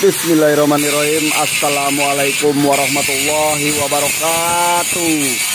Bismillahirrahmanirrahim. Assalamualaikum warahmatullahi wabarakatuh.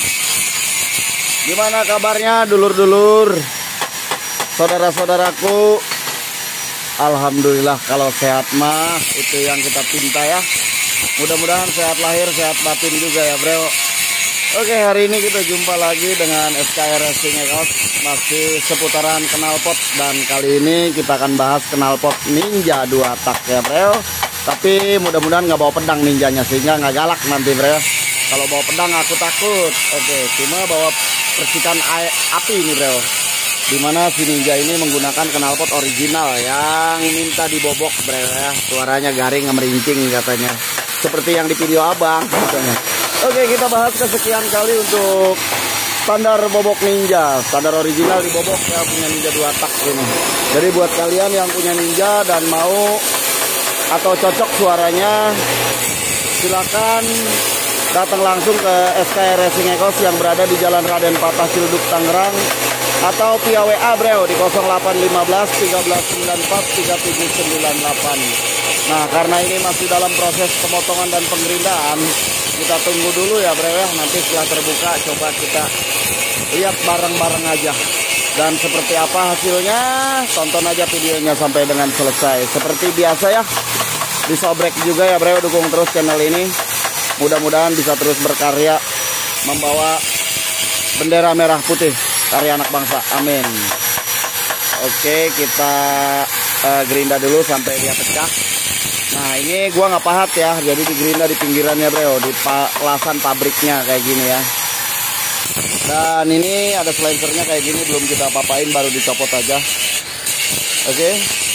Gimana kabarnya dulur-dulur, saudara-saudaraku? Alhamdulillah kalau sehat mah itu yang kita pinta ya. Mudah-mudahan sehat lahir, sehat batin juga ya bro. Oke, hari ini kita jumpa lagi dengan SKR Racing Ekos, masih seputaran knalpot, dan kali ini kita akan bahas knalpot Ninja 2 tak ya bro. Tapi mudah-mudahan nggak bawa pedang ninjanya, sehingga nggak galak nanti bro. Kalau bawa pedang aku takut. Oke, cuma bawa percikan api ini bro, dimana si ninja ini menggunakan knalpot original yang minta dibobok bro ya. Suaranya garing merincing katanya, seperti yang di video abang katanya. Oke, kita bahas kesekian kali untuk standar bobok ninja, standar original dibobok ya, punya ninja 2 tak ini. Jadi buat kalian yang punya ninja dan mau atau cocok suaranya, silakan datang langsung ke SKR Racing Ekos yang berada di Jalan Raden Patah Ciledug Tangerang, atau via WA bro di 0815 1394 3798. Nah, karena ini masih dalam proses pemotongan dan pengerindaan, kita tunggu dulu ya bro ya. Nanti setelah terbuka coba kita lihat bareng-bareng aja, dan seperti apa hasilnya tonton aja videonya sampai dengan selesai. Seperti biasa ya, disobrek juga ya bro, dukung terus channel ini. Mudah-mudahan bisa terus berkarya membawa bendera merah putih karya anak bangsa, amin. Oke, kita gerinda dulu sampai dia pecah. Nah, ini gua nggak pahat ya, jadi digerinda di pinggirannya bro, di lasan pabriknya kayak gini ya. Dan ini ada silencernya kayak gini, belum kita apa-apain, baru dicopot aja. Oke,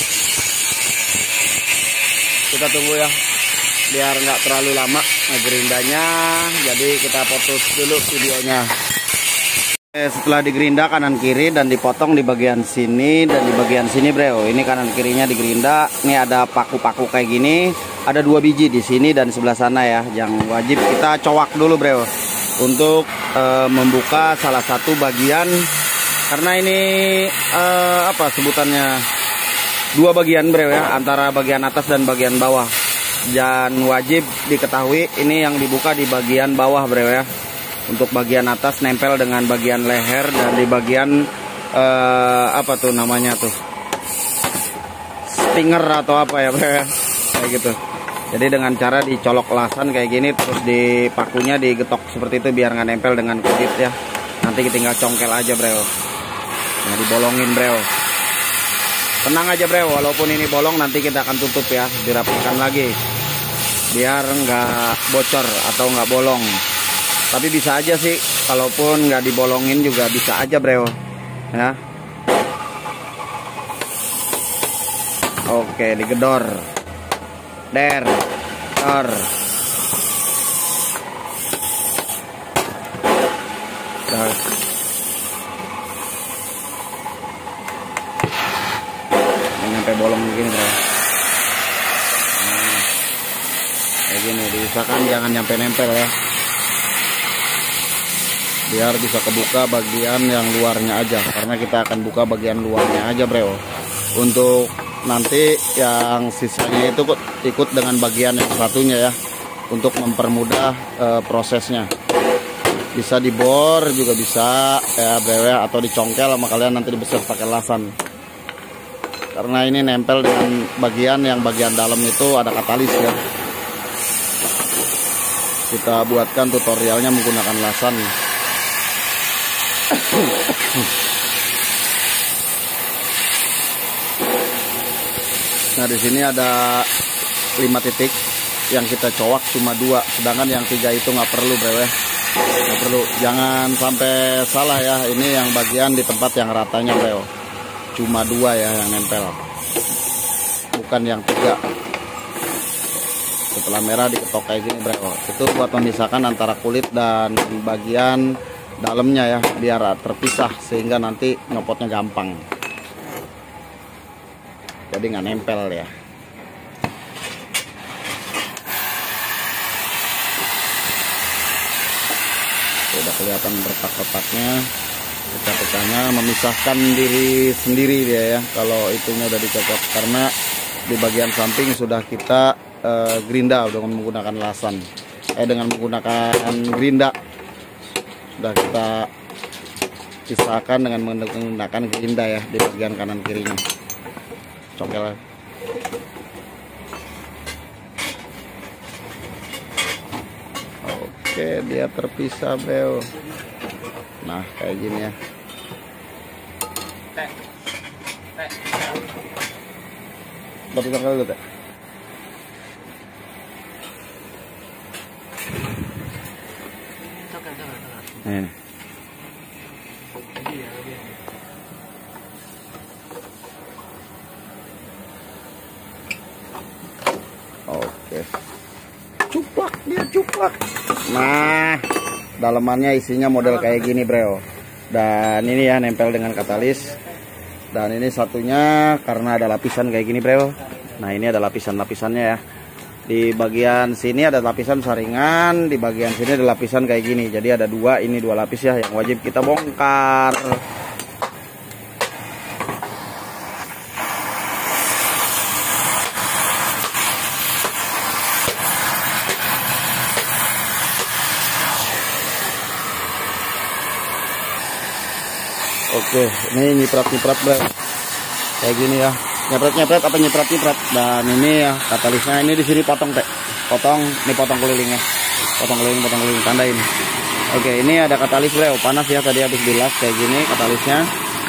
kita tunggu ya, biar nggak terlalu lama ngegerindanya. Jadi kita putus dulu videonya. Setelah digerinda kanan kiri dan dipotong di bagian sini dan di bagian sini bro, ini kanan kirinya digerinda. Ini ada paku-paku kayak gini, ada 2 biji di sini dan sebelah sana ya, yang wajib kita cowak dulu bro untuk membuka salah satu bagian, karena ini apa sebutannya, 2 bagian bro ya, antara bagian atas dan bagian bawah. Dan wajib diketahui ini yang dibuka di bagian bawah bro ya. Untuk bagian atas nempel dengan bagian leher, dan di bagian apa tuh namanya tuh, stinger atau apa ya bro ya, kayak gitu. Jadi dengan cara dicolok lasan kayak gini, terus di pakunya digetok seperti itu biar nggak nempel dengan kulit ya. Nanti kita tinggal congkel aja bro, nah dibolongin bro. Tenang aja bro, walaupun ini bolong nanti kita akan tutup ya, dirapikan lagi biar nggak bocor atau nggak bolong. Tapi bisa aja sih, kalaupun nggak dibolongin juga bisa aja bro ya. Oke, digedor, dor. Nyampe bolong begini bro. Nah, kayak gini, diusahakan jangan nyampe nempel ya, biar bisa kebuka bagian yang luarnya aja, karena kita akan buka bagian luarnya aja bro. Untuk nanti yang sisanya itu ikut dengan bagian yang satunya ya, untuk mempermudah prosesnya. Bisa dibor juga bisa ya bro ya, atau dicongkel sama kalian, nanti dibeset pakai lasan. Karena ini nempel dengan bagian yang bagian dalam itu ada katalis ya. Kita buatkan tutorialnya menggunakan lasan. Nah, di sini ada 5 titik yang kita cowak, cuma 2, sedangkan yang 3 itu nggak perlu bro ya, nggak perlu. Jangan sampai salah ya, ini yang bagian di tempat yang ratanya bro, cuma 2 ya yang nempel, bukan yang 3. Setelah merah diketok kayak gini bro, itu buat memisahkan antara kulit dan bagian dalamnya ya, biar terpisah sehingga nanti nyopotnya gampang, jadi nggak nempel ya. Udah kelihatan retak-retaknya, pecah-pecahnya, memisahkan diri sendiri dia ya kalau itunya udah dicopot, karena di bagian samping sudah kita gerinda dengan menggunakan lasan, dengan menggunakan gerinda. Sudah kita pisahkan dengan menggunakan gerinda ya di bagian kanan kirinya. Cokel. Oke, dia terpisah, bro. Nah, kayak gini ya. Batu tanggal dulu, Teh. Ini. Oke. Cuplak, dia cuplak. Nah, dalamannya isinya model kayak gini, bro. Dan ini ya nempel dengan katalis. Dan ini satunya karena ada lapisan kayak gini, bro. Nah, ini ada lapisan-lapisannya ya. Di bagian sini ada lapisan saringan, di bagian sini ada lapisan kayak gini. Jadi ada dua, ini dua lapis ya yang wajib kita bongkar. Oke, ini nyiprat-nyiprat, bro. Kayak gini ya. Nyepret-nyepret apa nyiprat-nyiprat. Dan ini ya katalisnya, ini di sini potong, Teh. Potong, ini potong kelilingnya. Potong keliling, tandain. Oke, ini ada katalis, bro. Panas ya, tadi habis bilas kayak gini katalisnya.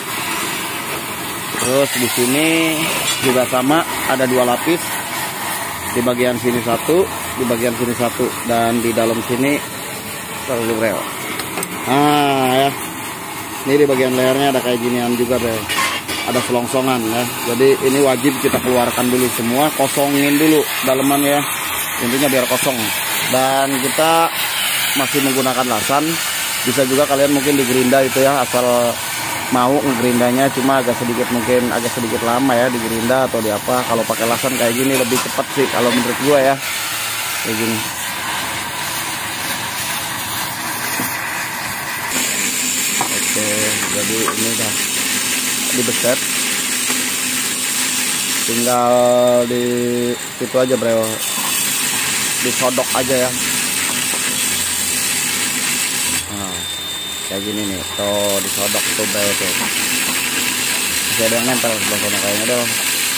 Terus di sini juga sama, ada dua lapis. Di bagian sini satu, di bagian sini satu, dan di dalam sini satu, bro. Nah, ya. Ini di bagian lehernya ada kayak ginian juga, bro. Ada selongsongan ya. Jadi ini wajib kita keluarkan dulu semua, kosongin dulu dalaman ya. Intinya biar kosong. Dan kita masih menggunakan lasan. Bisa juga kalian mungkin digerinda itu ya, asal mau ngerindanya, cuma agak sedikit lama ya digerinda atau di apa. Kalau pakai lasan kayak gini lebih cepat sih kalau menurut gua ya. Kayak gini. Oke, jadi ini udah dibeset, tinggal di situ aja, bro, disodok aja ya. Nah, kayak gini nih, tuh disodok tuh, bro, tuh masih ada yang nempel sebelah sana kayaknya dong.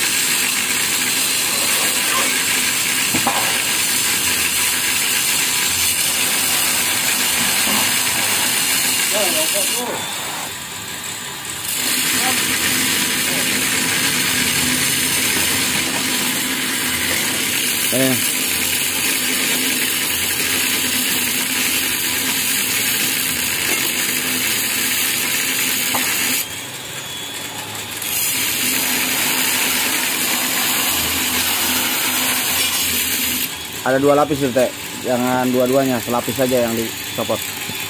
Ada dua lapis tuh, Teh. Jangan dua-duanya, selapis saja yang dicopot.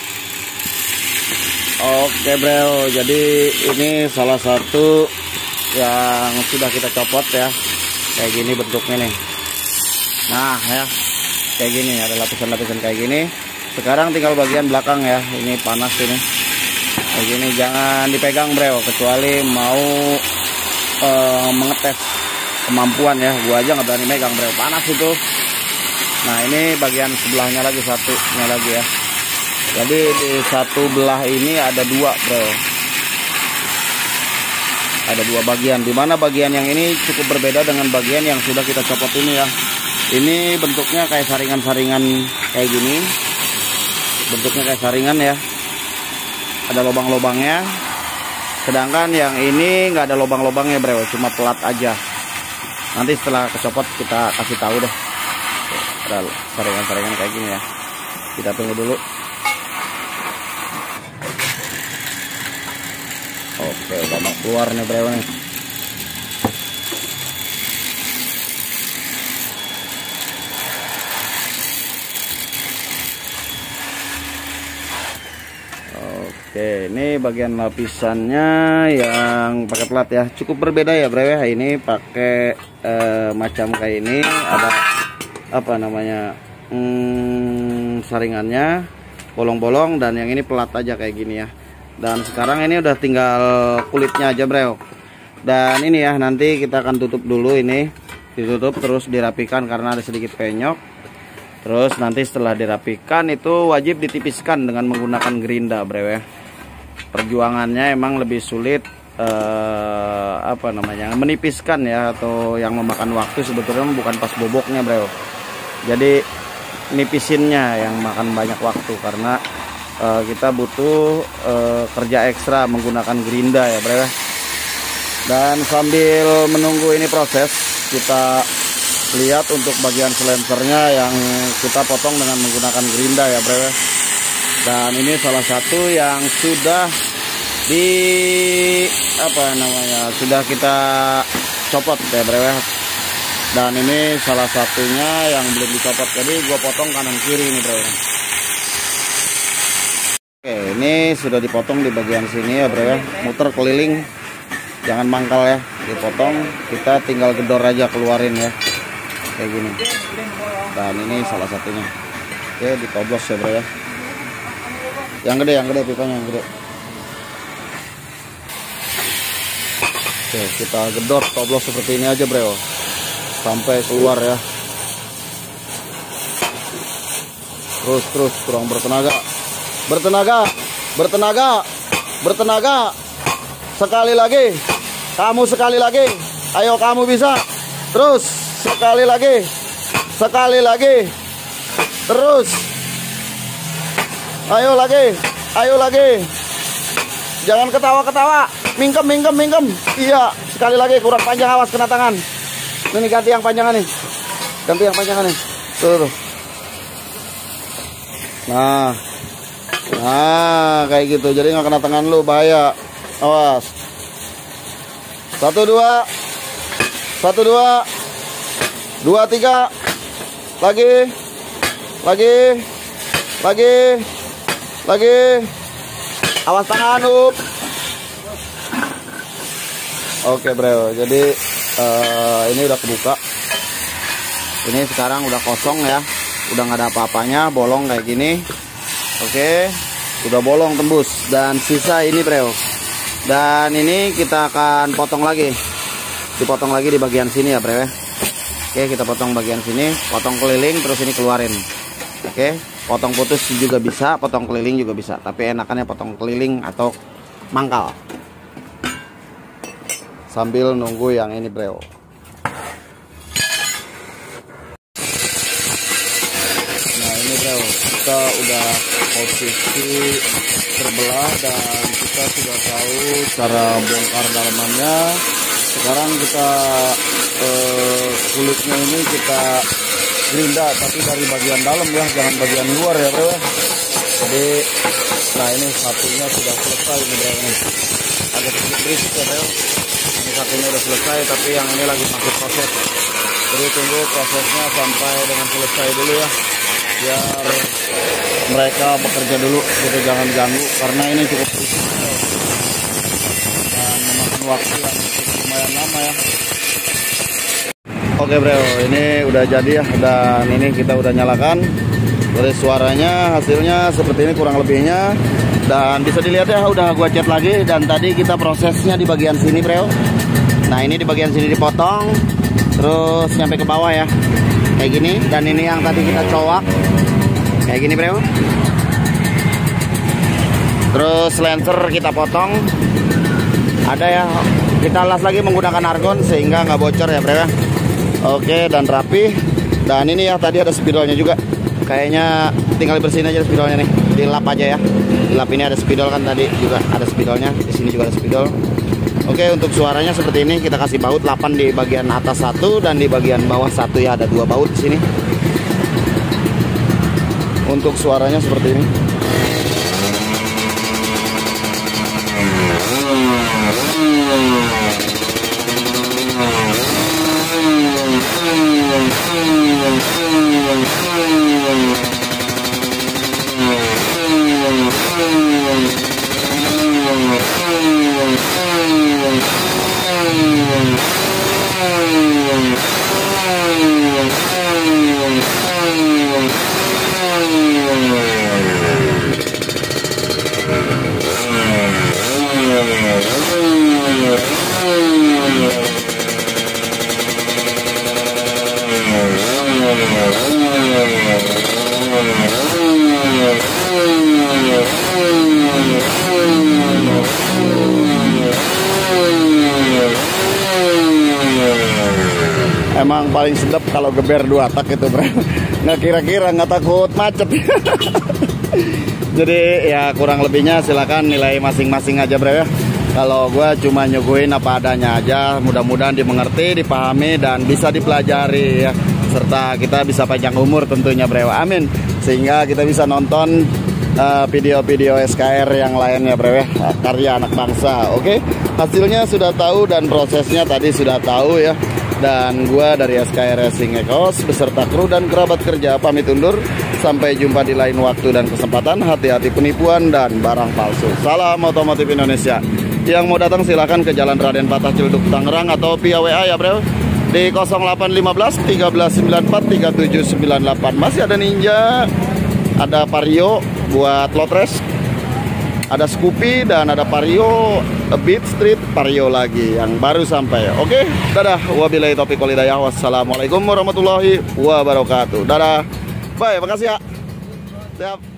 Oke, bro. Jadi ini salah satu yang sudah kita copot ya. Kayak gini bentuknya nih. Nah, ya. Kayak gini, ada lapisan-lapisan kayak gini. Sekarang tinggal bagian belakang ya. Ini panas ini. Kayak gini, jangan dipegang, bro, kecuali mau mengetes kemampuan ya. Gua aja nggak berani megang, bro. Panas itu. Nah, ini bagian sebelahnya lagi, satunya lagi ya. Jadi di satu belah ini ada dua, bro. Ada dua bagian. Dimana bagian yang ini cukup berbeda dengan bagian yang sudah kita copot ini ya. Ini bentuknya kayak saringan-saringan kayak gini. Bentuknya kayak saringan ya. Ada lubang-lubangnya. Sedangkan yang ini nggak ada lubang-lubangnya, bro. Cuma pelat aja. Nanti setelah kecopot kita kasih tahu deh. Ada saringan-saringan kayak gini ya. Kita tunggu dulu. Oke, udah mau keluar nih, bro nih. Oke, ini bagian lapisannya yang pakai pelat ya. Cukup berbeda ya, bro ya. Ini pakai macam kayak ini, ada apa namanya, saringannya bolong-bolong, dan yang ini pelat aja kayak gini ya. Dan sekarang ini udah tinggal kulitnya aja, bro. Dan ini ya, nanti kita akan tutup dulu ini ditutup terus dirapikan karena ada sedikit penyok. Terus nanti setelah dirapikan itu wajib ditipiskan dengan menggunakan gerinda, bro ya. Perjuangannya emang lebih sulit menipiskan ya, atau yang memakan waktu sebetulnya bukan pas boboknya, bro. Jadi nipisinnya yang makan banyak waktu karena kita butuh kerja ekstra menggunakan gerinda ya, bro. Dan sambil menunggu ini proses, kita lihat untuk bagian silencernya yang kita potong dengan menggunakan gerinda ya, bro. Dan ini salah satu yang sudah sudah kita copot ya, bro. Dan ini salah satunya yang belum dicopot, jadi gua potong kanan kiri ini, bro. Oke, ini sudah dipotong di bagian sini ya, bro. Muter keliling, jangan mangkal ya, dipotong. Kita tinggal gedor aja, keluarin ya, kayak gini. Dan ini salah satunya. Oke, ditoblos ya, bro ya. Yang gede pipanya yang gede. Oke, kita gedor, toblos seperti ini aja, bro, sampai keluar ya. Terus kurang bertenaga. Sekali lagi. Kamu sekali lagi. Ayo, kamu bisa. Terus sekali lagi. Terus. Ayo lagi. Jangan ketawa. Mingkem. Iya, sekali lagi, kurang panjang, awas kena tangan. Ini ganti yang panjangan nih. Tuh. Nah, kayak gitu. Jadi nggak kena tangan lu, bahaya. Awas. 1 2 2 3. Lagi. Awas tangan, up. Oke, bro. Jadi ini udah kebuka. Ini sekarang udah kosong ya. Udah nggak ada apa-apanya, bolong kayak gini. Oke, udah bolong tembus. Dan sisa ini, bro. Dan ini kita akan potong lagi. Dipotong lagi di bagian sini ya, bro. Oke, kita potong bagian sini, potong keliling, terus ini keluarin. Oke, potong putus juga bisa, potong keliling juga bisa. Tapi enakannya potong keliling atau mangkal. Sambil nunggu yang ini, bro. Nah, ini, bro, kita udah posisi terbelah dan kita sudah tahu cara bongkar dalamannya. Sekarang kita kulitnya ini kita gerinda, tapi dari bagian dalam ya, jangan bagian luar ya, bro. Jadi, nah ini satunya sudah selesai ini, bro. Agak sedikit berisik ya, bro. Ini satunya udah selesai, tapi yang ini lagi masih proses. Jadi tunggu prosesnya sampai dengan selesai dulu ya, biar mereka bekerja dulu, gitu, jangan ganggu karena ini cukup berisik dan memakan waktu yang lumayan lama ya. Oke, bro, ini udah jadi ya, dan ini kita udah nyalakan. Dari suaranya hasilnya seperti ini kurang lebihnya. Dan bisa dilihat ya, udah gua cat lagi. Dan tadi kita prosesnya di bagian sini, bro. Nah, ini di bagian sini dipotong, terus nyampe ke bawah ya, kayak gini. Dan ini yang tadi kita cowak, kayak gini, bro. Terus lenser kita potong. Ada ya, kita las lagi menggunakan argon sehingga nggak bocor ya, bro. Oke, dan rapi. Dan ini ya, tadi ada spidolnya juga. Kayaknya tinggal bersihin aja spidolnya nih, dilap aja ya. Dilap, ini ada spidol kan, tadi juga ada spidolnya. Di sini juga ada spidol. Oke, untuk suaranya seperti ini, kita kasih baut 8 di bagian atas 1 dan di bagian bawah 1 ya, ada 2 baut di sini. Untuk suaranya seperti ini. paling sedap kalau geber 2 tak itu bro. Nggak kira-kira, nggak takut macet. Jadi ya kurang lebihnya silakan nilai masing-masing aja bro ya. Kalau gue cuma nyuguhin apa adanya aja, mudah-mudahan dimengerti, dipahami, dan bisa dipelajari ya. Serta kita bisa panjang umur tentunya bro, amin. Sehingga kita bisa nonton video-video SKR yang lainnya bro ya, karya anak bangsa. Oke, hasilnya sudah tahu dan prosesnya tadi sudah tahu ya. Dan gua dari SKR Racing Ekos beserta kru dan kerabat kerja pamit undur. Sampai jumpa di lain waktu dan kesempatan. Hati-hati penipuan dan barang palsu. Salam otomotif Indonesia. Yang mau datang silahkan ke Jalan Raden Patah Ciledug Tangerang atau via WA ya bro, di 0815 1394 3798. Masih ada Ninja, ada Vario buat Lotres, ada Scoopy, dan ada Vario Beat Street Vario lagi yang baru sampai. Oke, dadah. Wabillahi taufiq wal hidayah. Wassalamualaikum warahmatullahi wabarakatuh. Dadah. Bye, makasih ya. Siap.